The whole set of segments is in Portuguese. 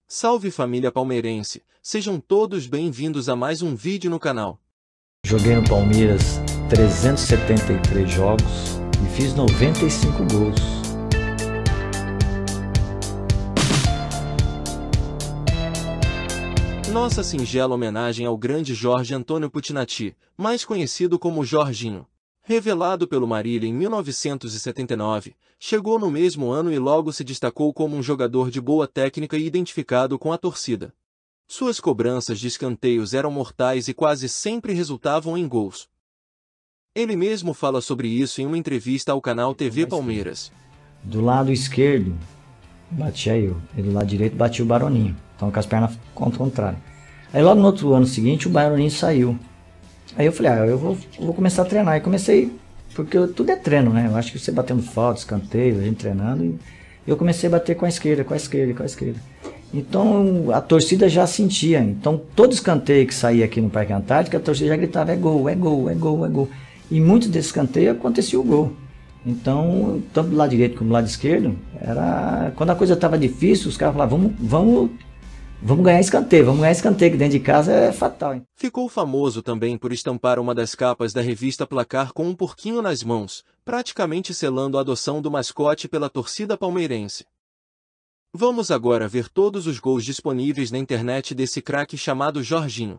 Salve família palmeirense, sejam todos bem-vindos a mais um vídeo no canal. Joguei no Palmeiras 373 jogos e fiz 95 gols. Nossa singela homenagem ao grande Jorge Antônio Putinati, mais conhecido como Jorginho. Revelado pelo Marília em 1979, chegou no mesmo ano e logo se destacou como um jogador de boa técnica e identificado com a torcida. Suas cobranças de escanteios eram mortais e quase sempre resultavam em gols. Ele mesmo fala sobre isso em uma entrevista ao canal TV Palmeiras. Do lado esquerdo, batia eu. E do lado direito batia o Baroninho. Então com as pernas contra o contrário. Aí logo no outro ano seguinte o Baroninho saiu. Aí eu falei, eu vou começar a treinar. Aí comecei, porque tudo é treino, né? Eu acho que você batendo falta, escanteio, a gente treinando. E eu comecei a bater com a esquerda, com a esquerda, com a esquerda. Então a torcida já sentia. Então todo escanteio que saía aqui no Parque Antártica, a torcida já gritava, é gol, é gol, é gol, é gol. E muitos desses escanteios acontecia o gol. Então, tanto do lado direito como do lado esquerdo, quando a coisa estava difícil, os caras falavam, vamos ganhar escanteio, que dentro de casa é fatal. Hein? Ficou famoso também por estampar uma das capas da revista Placar com um porquinho nas mãos, praticamente selando a adoção do mascote pela torcida palmeirense. Vamos agora ver todos os gols disponíveis na internet desse craque chamado Jorginho.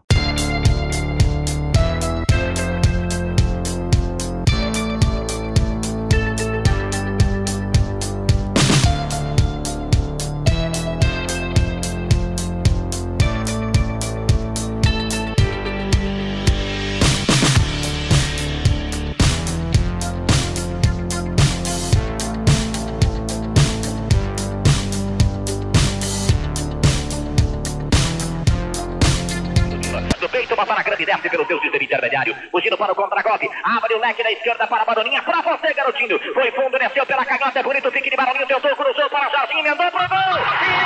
Para a grande desce pelo seu sistema intermediário. Fugindo para o contra-golpe. Abre o leque da esquerda para Baroninha. Para você, garotinho. Foi fundo, desceu pela canhota. É bonito o pique de Baroninho. Tentou, cruzou para Jorginho. Emendou pro gol.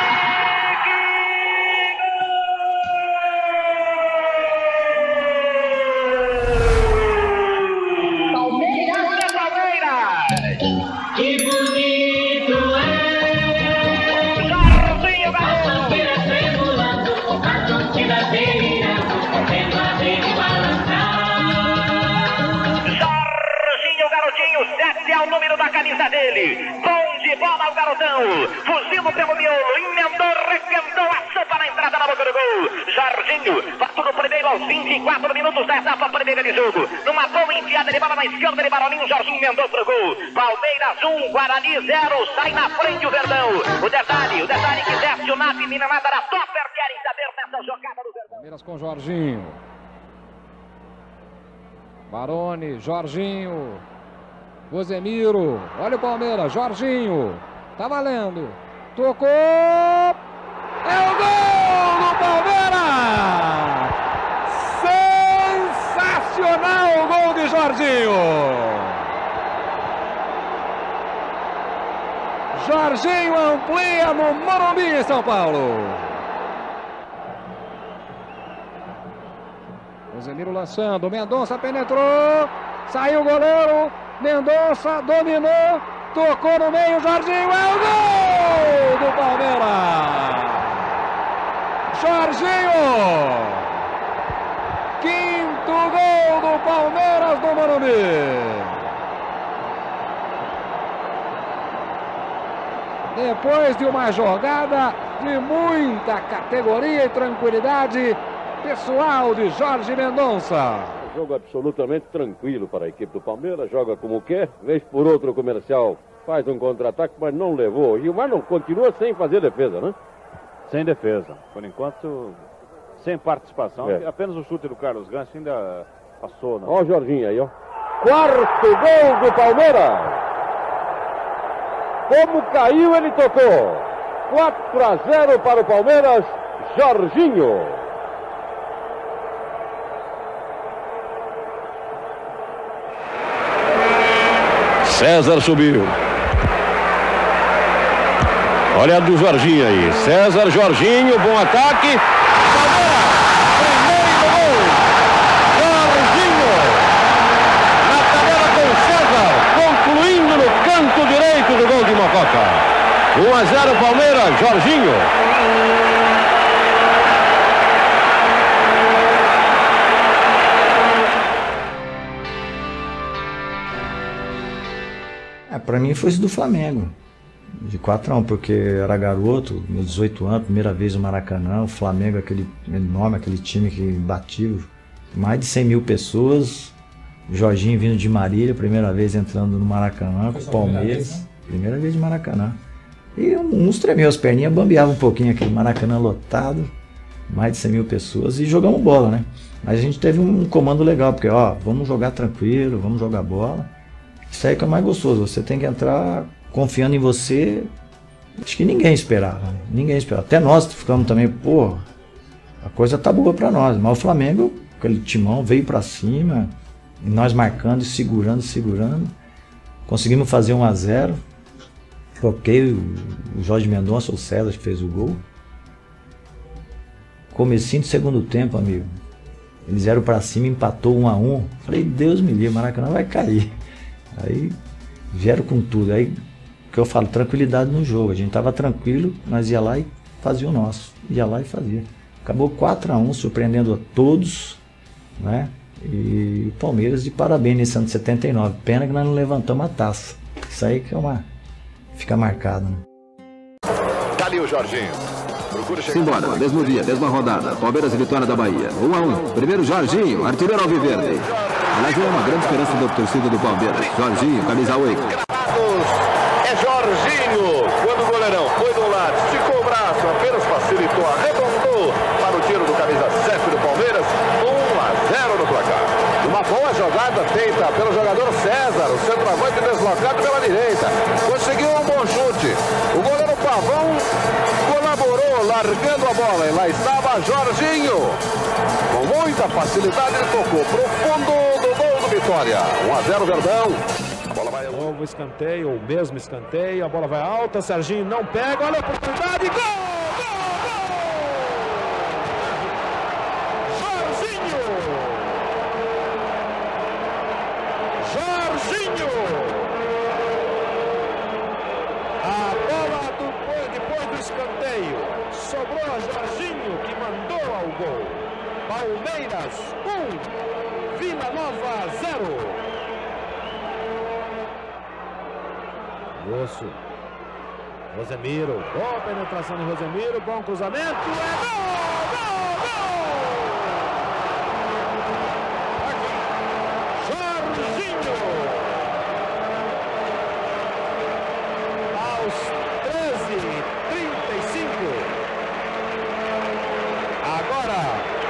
Palmeiras é Palmeiras. Que bonito é. Jorginho, garoto. Desce ao número da camisa dele. Bom de bola o garotão. Fugindo pelo miolo. Emendou, requentou a sopa na entrada na boca do gol. Jorginho passou no primeiro aos 24 minutos da etapa primeira de jogo. Numa boa enfiada de bola na esquerda de Baroninho. Jorginho emendou pro gol. Palmeiras 1, Guarani 0. Sai na frente o Verdão. O detalhe que desce o NAP Minamata da Topper. Querem saber dessa jogada do Verdão. Palmeiras com Jorginho. Baroni, Jorginho. Gozemiro, olha o Palmeiras, Jorginho, tá valendo, tocou, é o gol do Palmeiras! Sensacional o gol de Jorginho! Jorginho amplia no Morumbi, em São Paulo. Gozemiro lançando, Mendonça penetrou, saiu o goleiro. Mendonça dominou, tocou no meio, Jorginho, é o gol do Palmeiras! Jorginho! Quinto gol do Palmeiras no Morumbi! Depois de uma jogada de muita categoria e tranquilidade pessoal de Jorge Mendonça. Jogo absolutamente tranquilo para a equipe do Palmeiras, joga como quer, vez por outro o Comercial faz um contra-ataque, mas não levou. E o Marlon continua sem fazer defesa, né? Sem defesa, por enquanto, sem participação. Apenas o chute do Carlos Ganso ainda passou. Né? Ó o Jorginho aí, ó. Quarto gol do Palmeiras. Como caiu, ele tocou. 4-0 para o Palmeiras, Jorginho. César subiu. Olha a do Jorginho aí. César, Jorginho, bom ataque. Primeiro gol. Jorginho. Na tabela com César. Concluindo no canto direito do gol de Mococa. 1-0 Palmeiras, Jorginho. mim foi esse do Flamengo. De 4-1, porque eu era garoto, meus 18 anos, primeira vez no Maracanã, o Flamengo, aquele enorme, aquele time que batia mais de 100 mil pessoas. Jorginho vindo de Marília, primeira vez entrando no Maracanã, com o Palmeiras. Primeira vez de Maracanã. E uns tremiam as perninhas, bambeava um pouquinho aquele Maracanã lotado, mais de 100 mil pessoas, e jogamos bola, né? Mas a gente teve um comando legal, porque ó, vamos jogar tranquilo, vamos jogar bola. Isso aí que é o mais gostoso, você tem que entrar confiando em você. Acho que ninguém esperava, né? Ninguém esperava. Até nós ficamos também, pô, a coisa tá boa pra nós. Mas o Flamengo, aquele timão, veio pra cima, e nós marcando e segurando. Conseguimos fazer 1-0. Troquei o Jorge Mendonça, o César, que fez o gol. Comecinho do segundo tempo, amigo. Eles vieram pra cima, empatou 1-1. Falei, Deus me livre, Maracanã vai cair. Aí vieram com tudo. Aí que eu falo, tranquilidade no jogo. A gente tava tranquilo, nós ia lá e fazia o nosso. Ia lá e fazia. Acabou 4-1, surpreendendo a todos, né? E o Palmeiras de parabéns nesse ano de 79. Pena que nós não levantamos a taça. Isso aí que é fica marcado, né? Tá ali o Jorginho. Simbora, mesmo dia, mesma rodada. Palmeiras e Vitória da Bahia. 1-1. Primeiro Jorginho, artilheiro alviverde. Aliás, é uma grande esperança da torcida do Palmeiras. Jorginho, camisa 8. É Jorginho. Quando o goleirão foi do lado, esticou o braço, apenas facilitou, arredondou para o tiro do camisa 7 do Palmeiras. 1-0 no placar. Uma boa jogada feita pelo jogador César, o centroavante deslocado pela direita. Conseguiu um bom chute. O goleiro Pavão colaborou, largando a bola. E lá estava Jorginho. Com muita facilidade, ele tocou pro fundo do gol do Vitória. 1-0 Verdão. A bola vai... Novo escanteio, o mesmo escanteio. A bola vai alta, Serginho não pega. Olha a oportunidade. Gol! Jorginho! A bola depois do escanteio sobrou a Jorginho, que mandou ao gol. Palmeiras 1, Vila Nova 0. Grosso. Rosemiro, boa penetração de Rosemiro, bom cruzamento, é gol! Aos 13h35. Agora,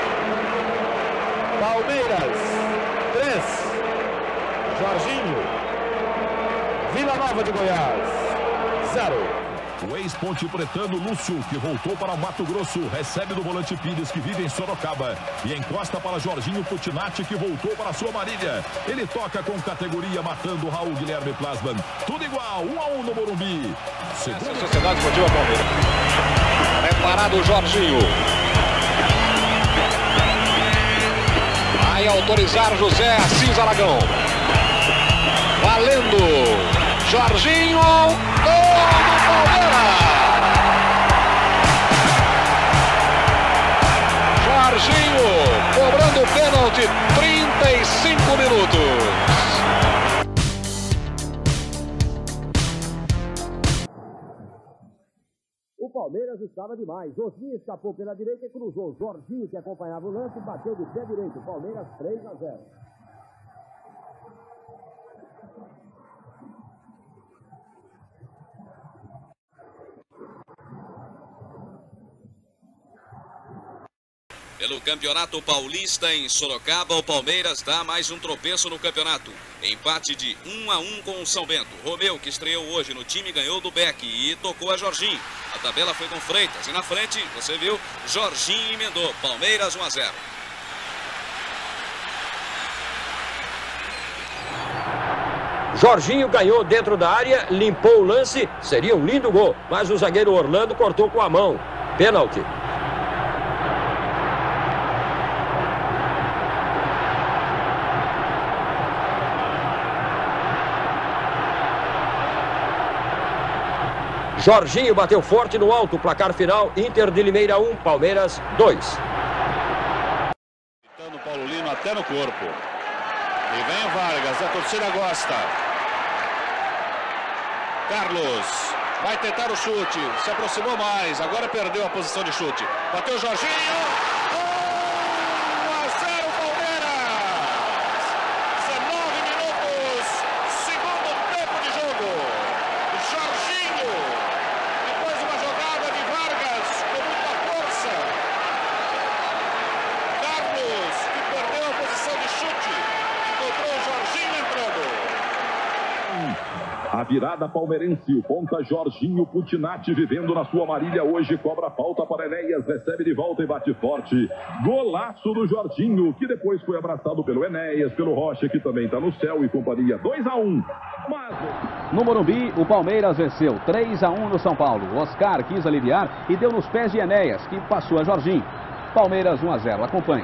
Palmeiras 3, Jorginho, Vila Nova de Goiás 0. O ex-ponte pretano Lúcio, que voltou para Mato Grosso, recebe do volante Pires, que vive em Sorocaba, e encosta para Jorginho Putinati, que voltou para sua Marília. Ele toca com categoria, matando o Raul Guilherme Plasman. Tudo igual, 1-1 no Morumbi. Segunda Sociedade Esportiva Palmeiras. Preparado o Jorginho. Vai autorizar José Assis Aragão. Valendo. Jorginho. Gol do Palmeiras. Jorginho cobrando pênalti, 35 minutos. O Palmeiras estava demais. Osni escapou pela direita e cruzou. Jorginho, que acompanhava o lance, bateu de pé direito. Palmeiras 3-0. Pelo Campeonato Paulista em Sorocaba, o Palmeiras dá mais um tropeço no campeonato. Empate de 1-1 com o São Bento. Romeu, que estreou hoje no time, ganhou do Beck e tocou a Jorginho. A tabela foi com Freitas e na frente, você viu, Jorginho emendou. Palmeiras 1-0. Jorginho ganhou dentro da área, limpou o lance, seria um lindo gol, mas o zagueiro Orlando cortou com a mão. Pênalti. Jorginho bateu forte no alto, placar final, Inter de Limeira 1, Palmeiras 2. Paulo Lino até no corpo. E vem o Vargas, a torcida gosta. Carlos vai tentar o chute, se aproximou mais, agora perdeu a posição de chute. Bateu o Jorginho. 1-0 Palmeiras. 19 minutos, segundo tempo de jogo. Jorginho, depois de uma jogada de Vargas com muita força. Carlos, que perdeu a posição de chute, encontrou o Jorginho entrando. A virada palmeirense, o ponta Jorginho Putinati vivendo na sua Marília hoje, cobra a falta para Enéas, recebe de volta e bate forte. Golaço do Jorginho, que depois foi abraçado pelo Enéas, pelo Rocha, que também está no céu e companhia. 2-1. Mas... No Morumbi, o Palmeiras venceu 3-1 no São Paulo. Oscar quis aliviar e deu nos pés de Enéas, que passou a Jorginho. Palmeiras 1-0, acompanhe.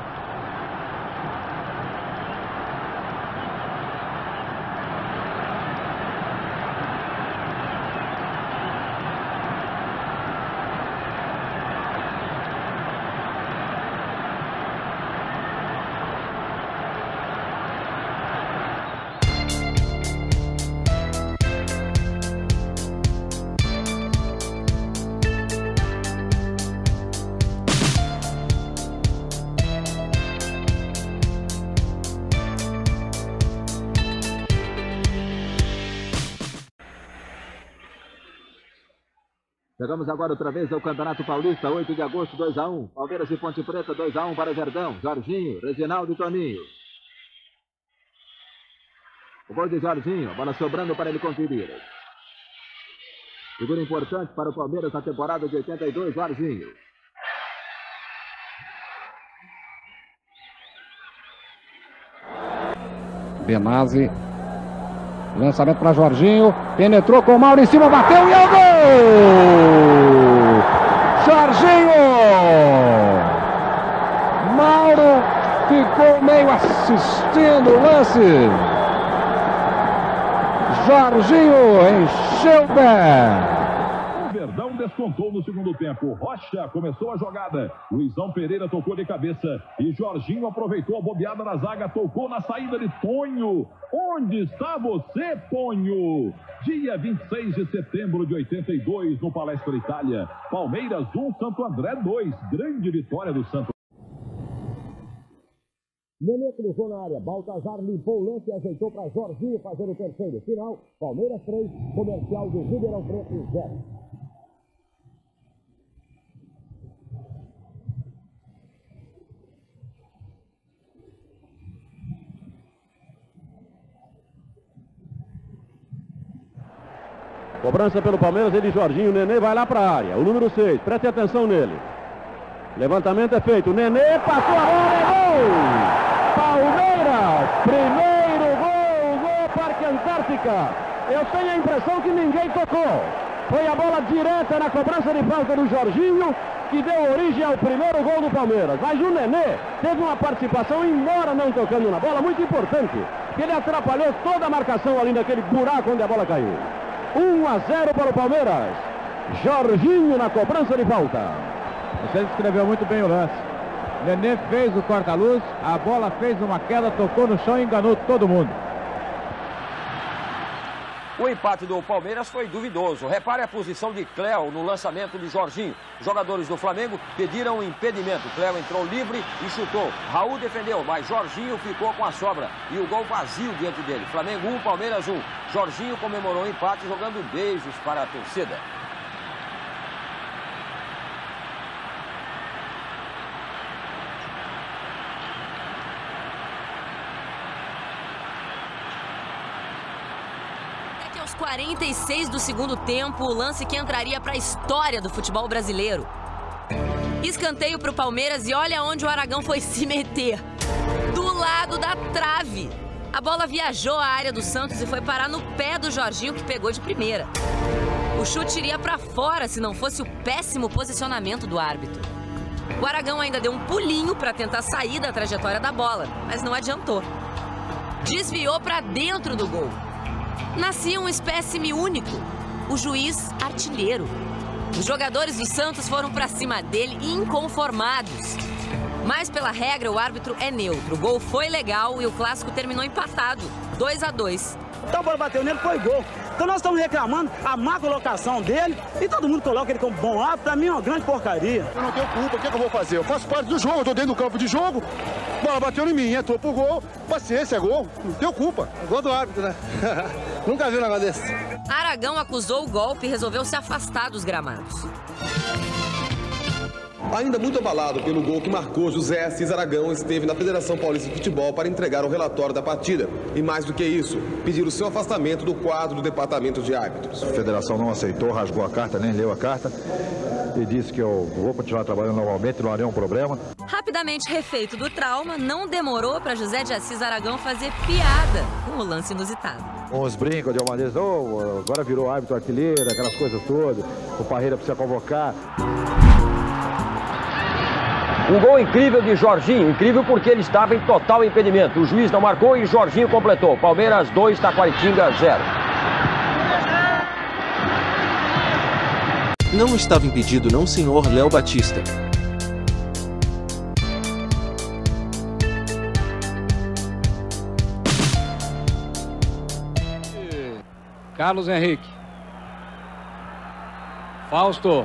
Chegamos agora outra vez ao Campeonato Paulista, 8 de agosto, 2-1. Palmeiras e Ponte Preta, 2-1 para Verdão. Jorginho, Reginaldo e Toninho. O gol de Jorginho, bola sobrando para ele conferir. Figura importante para o Palmeiras na temporada de 82, Jorginho. Benazzi. Lançamento para Jorginho. Penetrou com o Mauro em cima, bateu e é o gol! Jorginho! Mauro ficou meio assistindo o lance. Jorginho encheu o pé. O Verdão descontou no segundo tempo. Rocha começou a jogada. Luizão Pereira tocou de cabeça. E Jorginho aproveitou a bobeada na zaga. Tocou na saída de Tonho. Onde está você, Tonho? Dia 26 de setembro de 82, no Palestra Itália. Palmeiras 1, Santo André 2. Grande vitória do Santo. Nenê cruzou na área, Baltazar limpou o lance e ajeitou para Jorginho fazer o terceiro. Final, Palmeiras 3, Comercial do Ribeirão Preto 0. Cobrança pelo Palmeiras, ele Jorginho, o Nenê vai lá para a área, o número 6, preste atenção nele. Levantamento é feito, o Nenê passou a bola, é gol! Palmeiras, primeiro gol, Parque Antártica. Eu tenho a impressão que ninguém tocou. Foi a bola direta na cobrança de falta do Jorginho, que deu origem ao primeiro gol do Palmeiras. Mas o Nenê teve uma participação, embora não tocando na bola, muito importante. Que ele atrapalhou toda a marcação ali naquele buraco onde a bola caiu. 1-0 para o Palmeiras. Jorginho na cobrança de falta. Você descreveu muito bem o lance. Nenê fez o corta-luz, a bola fez uma queda, tocou no chão e enganou todo mundo. O empate do Palmeiras foi duvidoso. Repare a posição de Cléo no lançamento de Jorginho. Os jogadores do Flamengo pediram impedimento. Cléo entrou livre e chutou. Raul defendeu, mas Jorginho ficou com a sobra. E o gol vazio diante dele. Flamengo 1, Palmeiras 1. Jorginho comemorou o empate jogando beijos para a torcida. Aos 46 do segundo tempo, o lance que entraria para a história do futebol brasileiro. Escanteio para o Palmeiras e olha onde o Aragão foi se meter. Do lado da trave. A bola viajou à área do Santos e foi parar no pé do Jorginho, que pegou de primeira. O chute iria para fora se não fosse o péssimo posicionamento do árbitro. O Aragão ainda deu um pulinho para tentar sair da trajetória da bola, mas não adiantou. Desviou para dentro do gol. Nascia um espécime único, o juiz artilheiro. Os jogadores do Santos foram para cima dele inconformados. Mas pela regra o árbitro é neutro. O gol foi legal e o clássico terminou empatado, 2-2. Então a bola bateu nele, foi gol. Então nós estamos reclamando a má colocação dele e todo mundo coloca ele como bom árbitro. Pra mim é uma grande porcaria. Eu não tenho culpa, o que eu vou fazer? Eu faço parte do jogo, eu tô dentro do campo de jogo, a bola bateu em mim, entrou pro gol, paciência, é gol, não tenho culpa. Gol do árbitro, né? Nunca vi um negócio desse. Aragão acusou o golpe e resolveu se afastar dos gramados. Ainda muito abalado pelo gol que marcou, José Assis Aragão esteve na Federação Paulista de Futebol para entregar o relatório da partida. E mais do que isso, pedir o seu afastamento do quadro do departamento de árbitros. A federação não aceitou, rasgou a carta, nem leu a carta e disse que eu vou continuar trabalhando normalmente, não há nenhum problema. Rapidamente refeito do trauma, não demorou para José de Assis Aragão fazer piada com o lance inusitado. Uns brincam de uma maneira, oh, agora virou árbitro artilheiro, aquelas coisas todas, o Parreira precisa convocar. Um gol incrível de Jorginho, incrível porque ele estava em total impedimento. O juiz não marcou e Jorginho completou. Palmeiras 2, Taquaritinga 0. Não estava impedido não, senhor Léo Batista. Carlos Henrique. Fausto.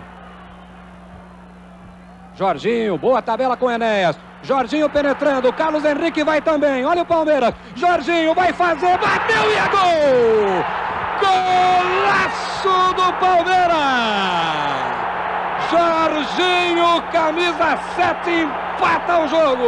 Jorginho, boa tabela com Enéas. Jorginho penetrando, Carlos Henrique vai também. Olha o Palmeiras. Jorginho vai fazer, bateu e é gol! Golaço do Palmeiras! Jorginho, camisa 7, empata o jogo.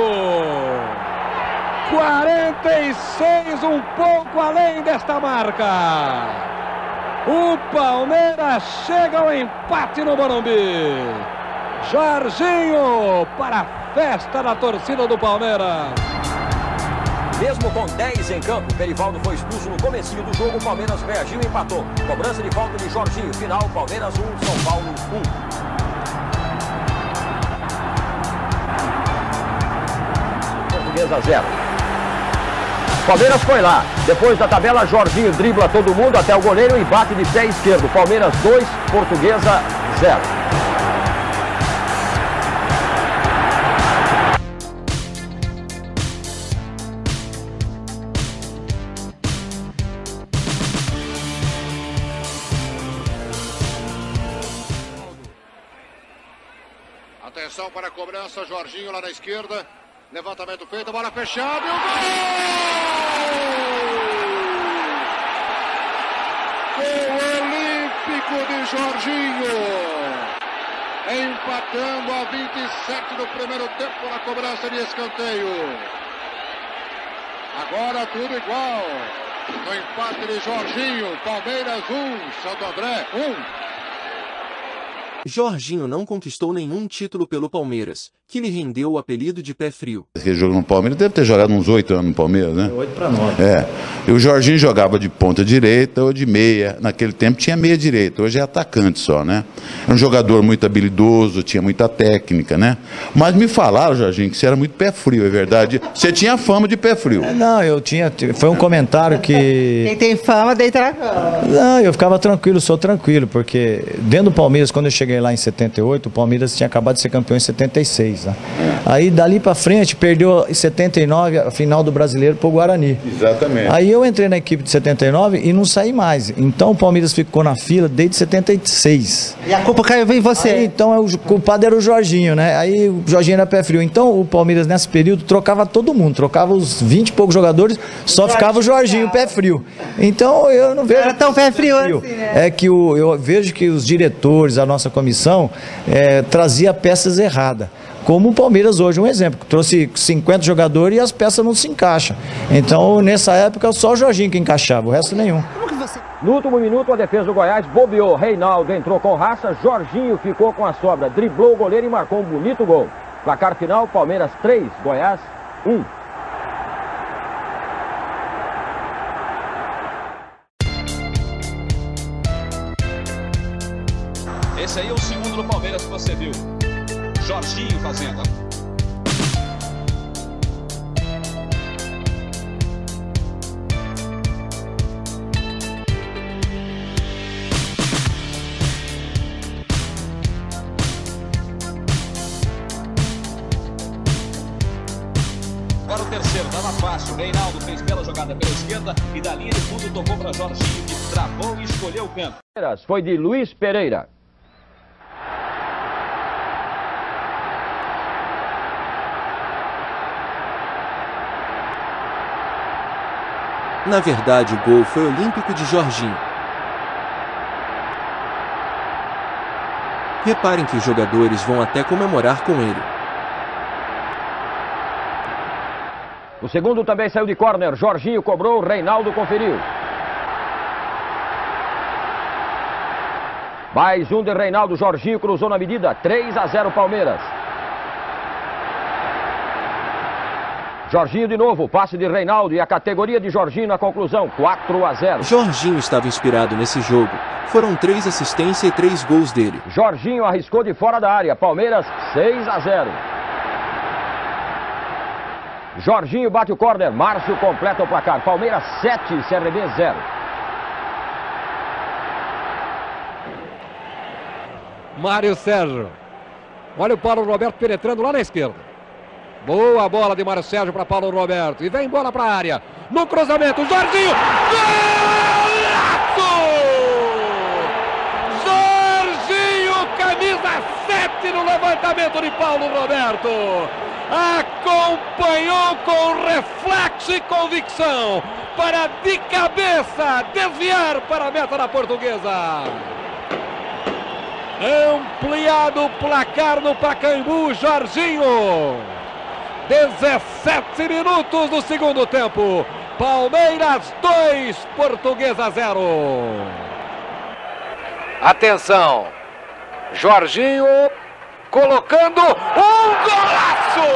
46, um pouco além desta marca. O Palmeiras chega ao empate no Morumbi. Jorginho para a festa da torcida do Palmeiras. Mesmo com 10 em campo, Perivaldo foi expulso no comecinho do jogo, o Palmeiras reagiu e empatou. Cobrança de falta de Jorginho, final, Palmeiras 1, São Paulo 1. Portuguesa 0. Palmeiras foi lá, depois da tabela, Jorginho dribla todo mundo até o goleiro e bate de pé esquerdo. Palmeiras 2, Portuguesa 0. Atenção para a cobrança, Jorginho lá na esquerda. Levantamento feito, bola fechada e o gol! Gol olímpico de Jorginho. Empatando a 27 do primeiro tempo na cobrança de escanteio. Agora tudo igual. No empate de Jorginho, Palmeiras 1, Santo André 1. Jorginho não conquistou nenhum título pelo Palmeiras, que lhe rendeu o apelido de pé frio. Ele jogou no Palmeiras, deve ter jogado uns 8 anos no Palmeiras, né? 8 para 9. É. E o Jorginho jogava de ponta direita ou de meia. Naquele tempo tinha meia direita, hoje é atacante só, né? É um jogador muito habilidoso, tinha muita técnica, né? Mas me falaram, Jorginho, que você era muito pé frio, é verdade? Você tinha fama de pé frio. Não, eu tinha. Foi um comentário que. Quem tem fama deita na cama. Não, eu ficava tranquilo, sou tranquilo, porque dentro do Palmeiras, quando eu cheguei lá em 78, o Palmeiras tinha acabado de ser campeão em 76. Né? Aí dali pra frente, perdeu em 79 a final do Brasileiro pro Guarani. Exatamente. Aí eu entrei na equipe de 79 e não saí mais. Então o Palmeiras ficou na fila desde 76. E a culpa caiu em você. Aí, então o culpado era o Jorginho, né? Aí o Jorginho era pé frio. Então o Palmeiras nesse período trocava todo mundo, trocava os 20 e poucos jogadores, só ficava o Jorginho pé frio. Então eu não vejo. Era tão pé frio assim, né? É que eu vejo que os diretores, a nossa comissão, trazia peças erradas. Como o Palmeiras hoje, um exemplo, que trouxe 50 jogadores e as peças não se encaixam. Então, nessa época, só o Jorginho que encaixava, o resto nenhum. No último minuto, a defesa do Goiás bobeou. Reinaldo entrou com raça, Jorginho ficou com a sobra, driblou o goleiro e marcou um bonito gol. Placar final, Palmeiras 3, Goiás 1. Esse aí é o segundo do Palmeiras que você viu. Jorginho fazendo. Agora o terceiro. terceiro, estava fácil. Reinaldo fez bela jogada pela esquerda e da linha de fundo tocou para Jorginho, que travou e escolheu o canto. Foi de Luiz Pereira. Na verdade, o gol foi olímpico de Jorginho. Reparem que os jogadores vão até comemorar com ele. O segundo também saiu de córner. Jorginho cobrou, Reinaldo conferiu. Mais um de Reinaldo. Jorginho cruzou na medida. 3-0 Palmeiras. Jorginho de novo, passe de Reinaldo e a categoria de Jorginho na conclusão, 4-0. Jorginho estava inspirado nesse jogo. Foram 3 assistências e 3 gols dele. Jorginho arriscou de fora da área, Palmeiras 6-0. Jorginho bate o córner, Márcio completa o placar, Palmeiras 7, CRB 0. Mário Sérgio. Olha o Paulo Roberto penetrando lá na esquerda. Boa bola de Mário Sérgio para Paulo Roberto. E vem bola para a área. No cruzamento, Jorginho. Golaço! Jorginho, camisa 7 no levantamento de Paulo Roberto. Acompanhou com reflexo e convicção para de cabeça desviar para a meta da Portuguesa. Ampliado o placar no Pacaembu, Jorginho. 17 minutos do segundo tempo. Palmeiras 2, Portuguesa 0. Atenção. Jorginho colocando um golaço.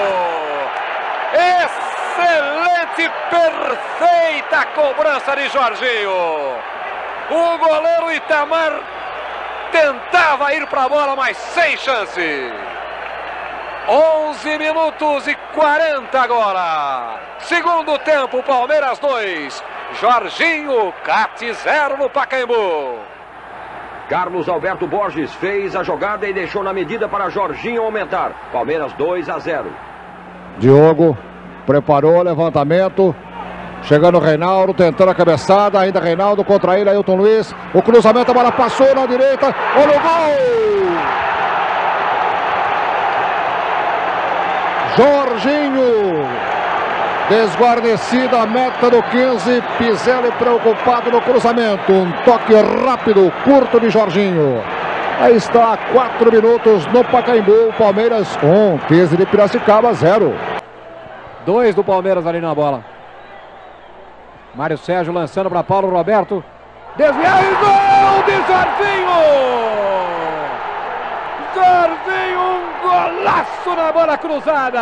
Excelente, perfeita cobrança de Jorginho. O goleiro Itamar tentava ir para a bola, mas sem chance. 11 minutos e 40 agora. Segundo tempo, Palmeiras 2. Jorginho, Cate 0 no Pacaembu. Carlos Alberto Borges fez a jogada e deixou na medida para Jorginho aumentar. Palmeiras 2-0. Diogo preparou o levantamento. Chegando o Reinaldo, tentando a cabeçada. Ainda Reinaldo contra ele, Ailton Luiz. O cruzamento, a bola passou na direita. Olha o gol! Jorginho, desguarnecida a meta do 15, Piselli preocupado no cruzamento, um toque rápido, curto de Jorginho. Aí está, 4 minutos no Pacaembu, Palmeiras 1, 15 de Piracicaba 0. 2 do Palmeiras ali na bola. Mário Sérgio lançando para Paulo Roberto, desviar e gol de Jorginho! Jorginho, um golaço na bola cruzada.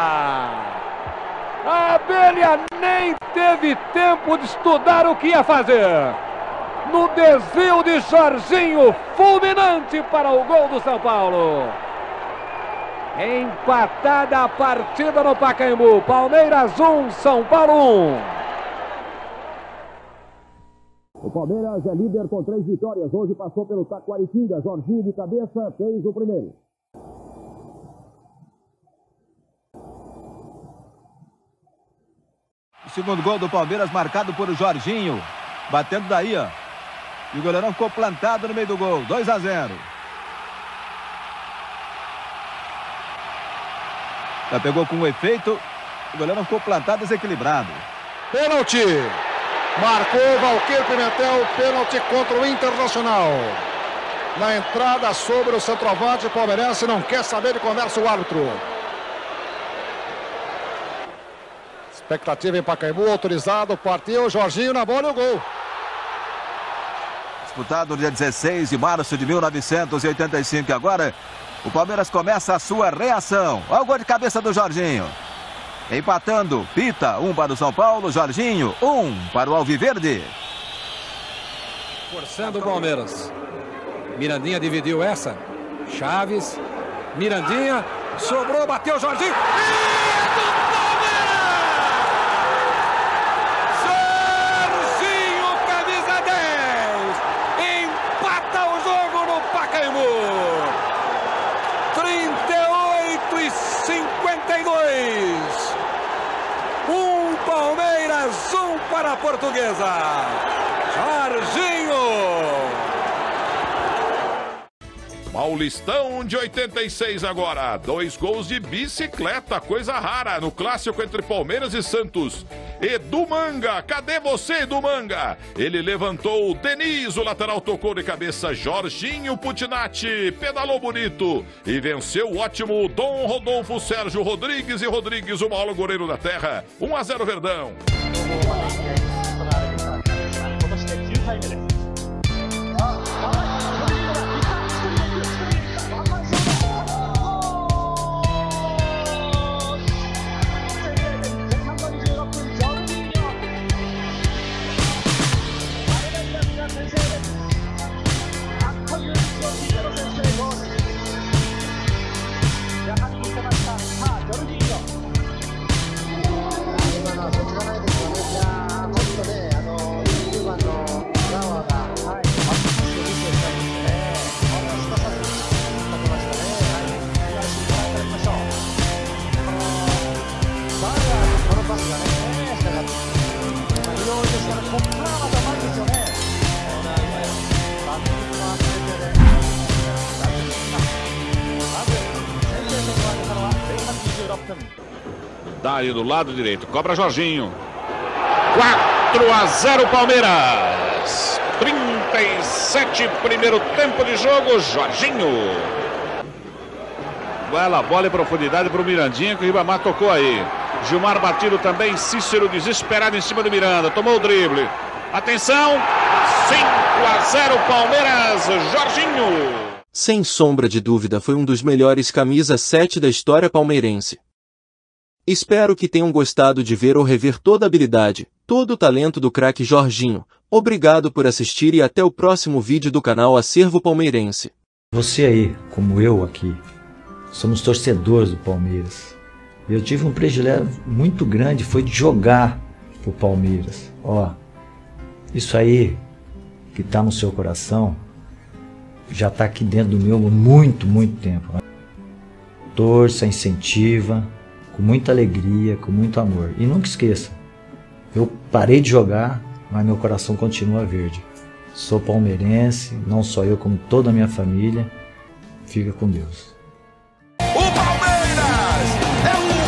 A Abelha nem teve tempo de estudar o que ia fazer. No desvio de Jorginho, fulminante para o gol do São Paulo. Empatada a partida no Pacaembu. Palmeiras 1, São Paulo 1. O Palmeiras é líder com 3 vitórias. Hoje passou pelo Taquaritinga. Jorginho de cabeça fez o primeiro. O segundo gol do Palmeiras marcado por Jorginho. Batendo daí, ó. E o goleirão ficou plantado no meio do gol. 2-0. Já pegou com um efeito. O goleirão ficou plantado, desequilibrado. Pênalti. Marcou Valqueiro Pimentel, pênalti contra o Internacional. Na entrada sobre o centroavante palmeirense, não quer saber de conversa o árbitro. Expectativa em Pacaembu, autorizado, partiu, Jorginho na bola e o gol. Disputado dia 16 de março de 1985. Agora o Palmeiras começa a sua reação. Olha o gol de cabeça do Jorginho. Empatando, Pita, 1 para o São Paulo, Jorginho, 1 para o Alviverde. Forçando o Palmeiras. Mirandinha dividiu essa. Chaves, Mirandinha, sobrou, bateu Jorginho. E do Palmeiras! Jorginho, camisa 10. Empata o jogo no Pacaembu. 38 e 52. para a Portuguesa. Jorginho. Paulistão de 86 agora. 2 gols de bicicleta, coisa rara no clássico entre Palmeiras e Santos. Edu Manga, cadê você, Edu Manga? Ele levantou o Denis, o lateral tocou de cabeça Jorginho Putinati, pedalou bonito e venceu o ótimo Dom Rodolfo Sérgio Rodrigues e Rodrigues, o maior goleiro da terra. 1-0 Verdão. Dá ali do lado direito, cobra Jorginho. 4-0 Palmeiras. 37 primeiro tempo de jogo, Jorginho. Bela bola em profundidade para o Mirandinha, que o Ribamar tocou aí. Gilmar batido também, Cícero desesperado em cima do Miranda, tomou o drible. Atenção, 5-0 Palmeiras, Jorginho. Sem sombra de dúvida, foi um dos melhores camisa 7 da história palmeirense. Espero que tenham gostado de ver ou rever toda a habilidade, todo o talento do craque Jorginho. Obrigado por assistir e até o próximo vídeo do canal Acervo Palmeirense. Você aí, como eu aqui, somos torcedores do Palmeiras. Eu tive um privilégio muito grande, foi de jogar pro Palmeiras. Ó, isso aí que tá no seu coração, já tá aqui dentro do meu há muito, muito tempo. Torça, incentiva, com muita alegria, com muito amor. E nunca esqueça, eu parei de jogar, mas meu coração continua verde. Sou palmeirense, não só eu, como toda a minha família. Fica com Deus. O Palmeiras é